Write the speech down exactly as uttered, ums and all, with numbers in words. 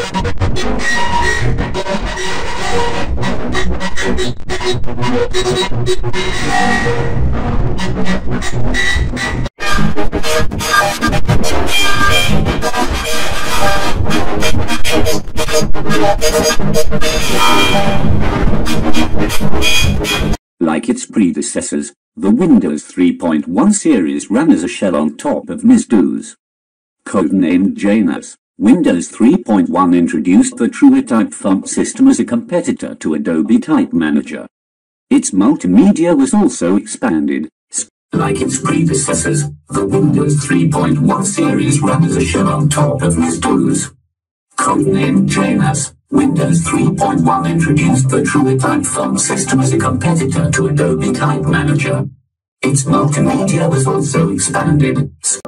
Like its predecessors, the Windows three point one series ran as a shell on top of Ms-DOS. Codenamed Janus, Windows three point one introduced the TrueType font system as a competitor to Adobe Type Manager. Its multimedia was also expanded. Like its predecessors, the Windows three point one series ran as a shell on top of Ms-DOS. Codenamed Janus, Windows three point one introduced the TrueType font system as a competitor to Adobe Type Manager. Its multimedia was also expanded.